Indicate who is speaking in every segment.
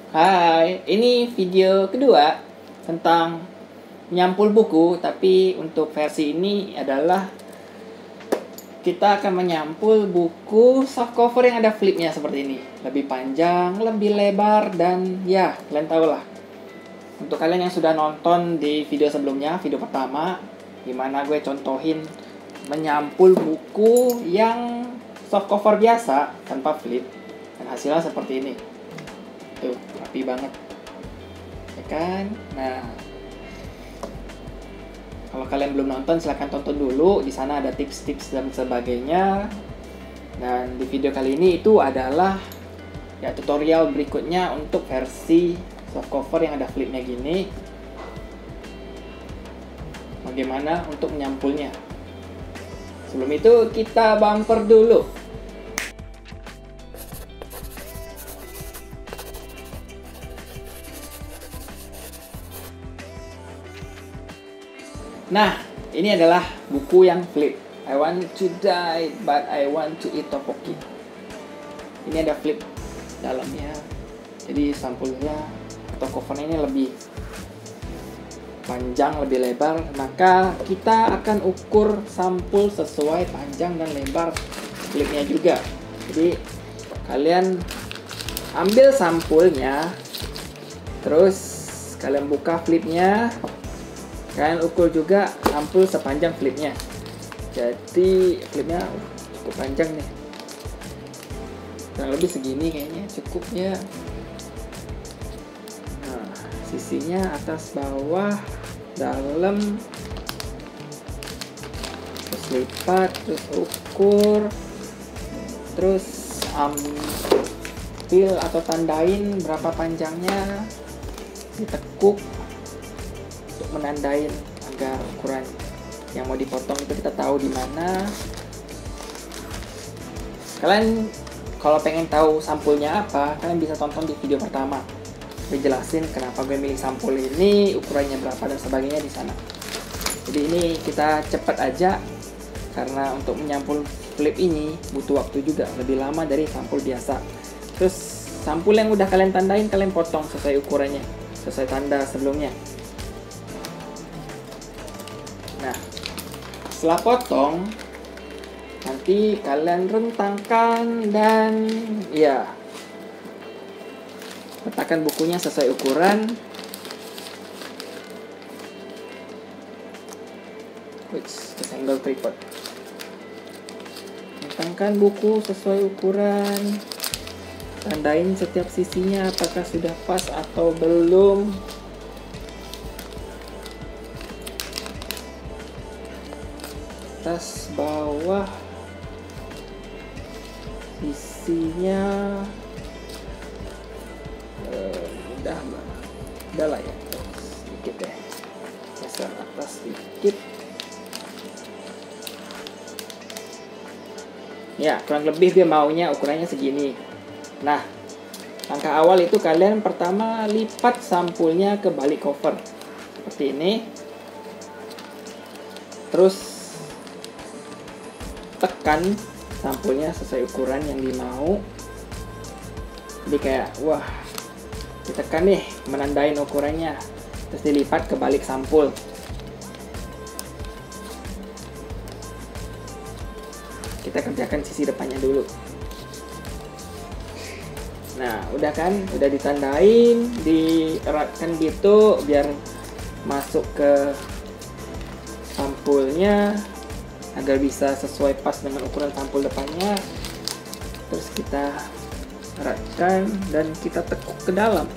Speaker 1: Hai, ini video kedua tentang menyampul buku, tapi untuk versi ini adalah kita akan menyampul buku soft cover yang ada flipnya seperti ini. Lebih panjang, lebih lebar, dan ya, kalian tahu lah. Untuk kalian yang sudah nonton di video sebelumnya, video pertama, dimana gue contohin menyampul buku yang soft cover biasa tanpa flip, dan hasilnya seperti ini. Tuh, rapi banget, ya kan? Nah, kalau kalian belum nonton, silahkan tonton dulu. Di sana ada tips-tips dan sebagainya. Dan di video kali ini itu adalah ya tutorial berikutnya untuk versi soft cover yang ada flipnya gini. Bagaimana untuk menyampulnya? Sebelum itu kita bumper dulu. Nah, ini adalah buku yang flip. I want to die, but I want to eat tteokbokki. Ini ada flip dalamnya. Jadi sampulnya atau covernya ini lebih panjang, lebih lebar. Maka kita akan ukur sampul sesuai panjang dan lebar flipnya juga. Jadi kalian ambil sampulnya, terus kalian buka flipnya. Kalian ukur juga sampul sepanjang flipnya. Jadi flipnya cukup panjang nih, kurang lebih segini kayaknya cukupnya. Nah, sisinya atas bawah dalam, terus lipat, terus ukur, terus ambil atau tandain berapa panjangnya, ditekuk untuk menandain agar ukuran yang mau dipotong itu kita tahu di mana. Kalian kalau pengen tahu sampulnya apa, kalian bisa tonton di video pertama. Gue jelasin kenapa gue milih sampul ini, ukurannya berapa dan sebagainya di sana. Jadi ini kita cepat aja karena untuk menyampul flip ini butuh waktu juga lebih lama dari sampul biasa. Terus sampul yang udah kalian tandain kalian potong sesuai ukurannya, sesuai tanda sebelumnya. Nah, setelah potong, nanti kalian rentangkan dan ya, letakkan bukunya sesuai ukuran. Angle tripod. Rentangkan buku sesuai ukuran. Tandain setiap sisinya apakah sudah pas atau belum. Atas bawah sisinya udah lah ya, sedikit deh, geser atas sedikit ya, kurang lebih dia maunya ukurannya segini. Nah, langkah awal itu kalian pertama lipat sampulnya ke balik cover seperti ini, terus tekan sampulnya sesuai ukuran yang dimau. Jadi kayak wah, ditekan nih menandain ukurannya, terus dilipat ke balik sampul. Kita kerjakan sisi depannya dulu. Nah, udah kan, udah ditandain, dieratkan gitu biar masuk ke sampulnya agar bisa sesuai pas dengan ukuran sampul depannya. Terus kita eratkan dan kita tekuk ke dalam.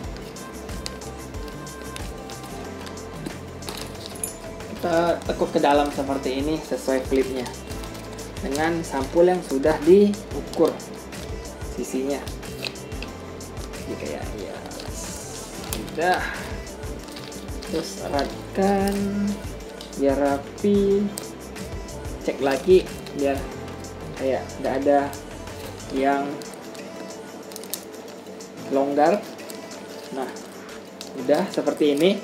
Speaker 1: Kita tekuk ke dalam seperti ini sesuai flipnya dengan sampul yang sudah diukur sisinya. Jadi kayak ya udah, terus eratkan biar rapi. Cek lagi biar kayak nggak ada yang longgar. Nah, udah seperti ini.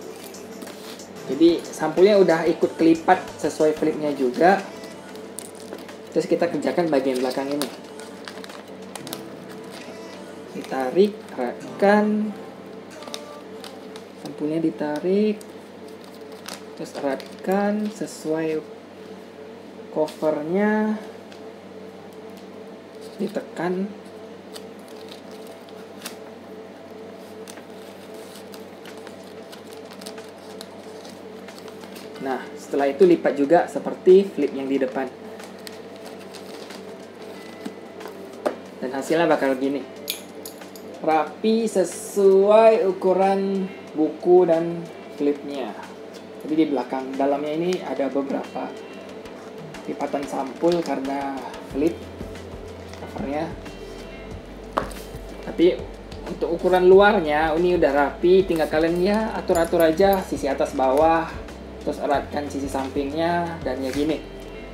Speaker 1: Jadi sampulnya udah ikut kelipat sesuai flipnya juga. Terus kita kerjakan bagian belakang ini. ditarik, eratkan, sampulnya ditarik, terus eratkan sesuai covernya, ditekan. Nah, setelah itu lipat juga seperti flip yang di depan. Dan hasilnya bakal gini. Rapi sesuai ukuran buku dan flipnya. Jadi di belakang dalamnya ini ada beberapa lipatan sampul karena flip covernya. Tapi untuk ukuran luarnya ini udah rapi, tinggal kalian ya atur-atur aja sisi atas bawah, terus eratkan sisi sampingnya, dan ya gini.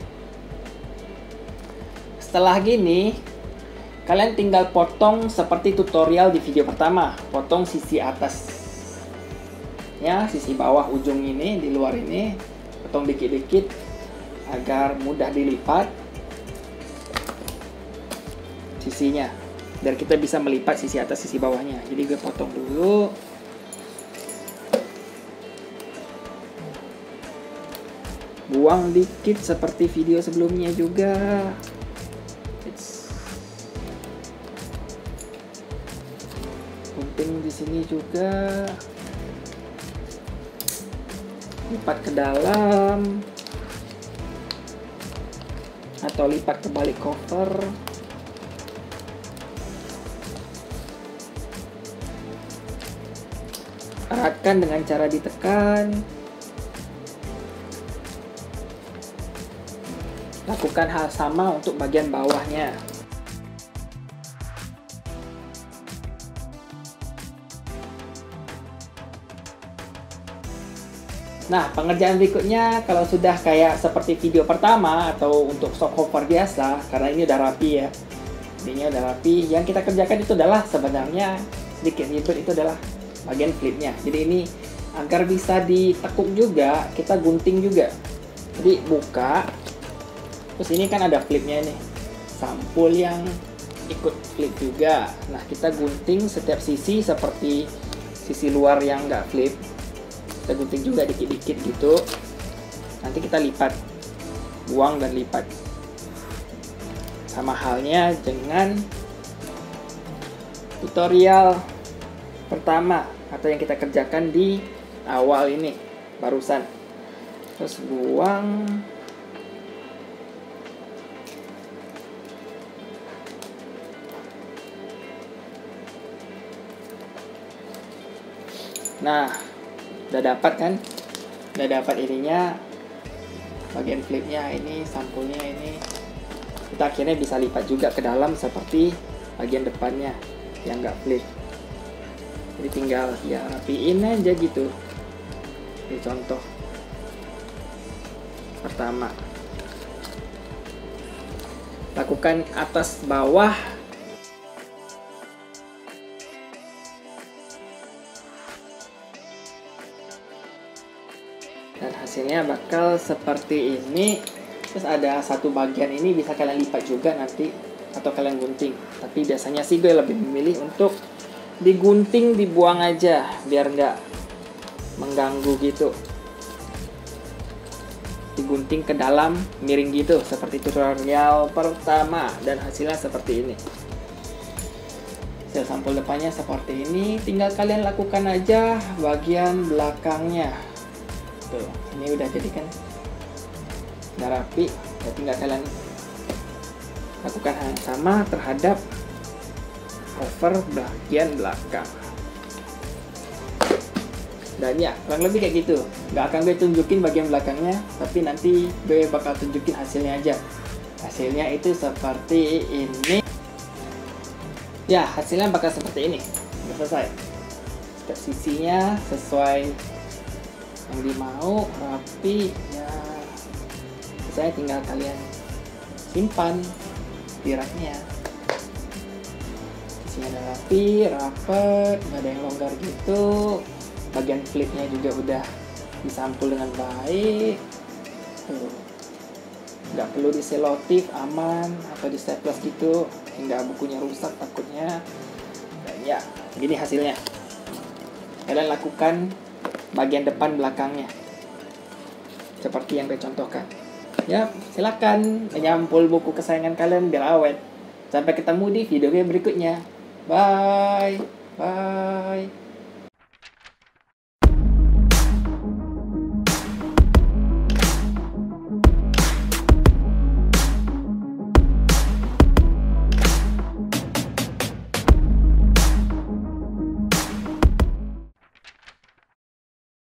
Speaker 1: Setelah gini, kalian tinggal potong seperti tutorial di video pertama. Potong sisi atasnya, sisi bawah ujung ini, di luar ini, potong dikit-dikit agar mudah dilipat sisinya, biar kita bisa melipat sisi atas sisi bawahnya. Jadi gue potong dulu. Buang dikit seperti video sebelumnya juga. Gunting di sini juga. Lipat ke dalam atau lipat ke balik cover. Eratkan dengan cara ditekan. Lakukan hal sama untuk bagian bawahnya. Nah, pengerjaan berikutnya kalau sudah kayak seperti video pertama atau untuk soft cover biasa, karena ini udah rapi ya. Ini udah rapi. Yang kita kerjakan itu adalah sebenarnya sedikit ribet, itu adalah bagian flipnya. Jadi ini agar bisa ditekuk juga, kita gunting juga. Jadi buka. Terus ini kan ada flipnya nih, sampul yang ikut flip juga. Nah, kita gunting setiap sisi seperti sisi luar yang nggak flip. Kita gunting juga dikit-dikit gitu. Nanti kita lipat, buang dan lipat. Sama halnya dengan tutorial pertama atau yang kita kerjakan di awal ini barusan. Terus buang. Nah, udah dapat kan? Udah dapat ininya, bagian flipnya ini, sampulnya ini. Kita akhirnya bisa lipat juga ke dalam seperti bagian depannya yang nggak flip. Jadi tinggal ya rapiin aja gitu. Ini contoh pertama. Lakukan atas bawah. Dan hasilnya bakal seperti ini. Terus ada satu bagian ini bisa kalian lipat juga nanti, atau kalian gunting. Tapi biasanya sih gue lebih memilih untuk digunting, dibuang aja biar nggak mengganggu gitu. Digunting ke dalam miring gitu seperti tutorial pertama, dan hasilnya seperti ini. Hasil sampul depannya seperti ini. Tinggal kalian lakukan aja bagian belakangnya. Tuh, ini udah jadi kan, udah rapi. Ya tinggal kalian lakukan hal yang sama terhadap cover bagian belakang. Dan ya, kurang lebih kayak gitu. Gak akan gue tunjukin bagian belakangnya, tapi nanti gue bakal tunjukin hasilnya aja. Hasilnya itu seperti ini. Ya, hasilnya bakal seperti ini. Udah selesai. Setiap sisinya sesuai yang dimau, rapi. Ya, saya tinggal kalian simpan di raknya. Sisinya udah rapi, rapet, nggak ada yang longgar gitu. Bagian flipnya juga udah disampul dengan baik. Tuh, nggak perlu diselotip, aman, atau di staples gitu hingga bukunya rusak takutnya. Ya, begini hasilnya. Kalian lakukan bagian depan belakangnya seperti yang dicontohkan. Ya, silakan menyampul buku kesayangan kalian biar awet. Sampai ketemu di video berikutnya. Bye. Bye.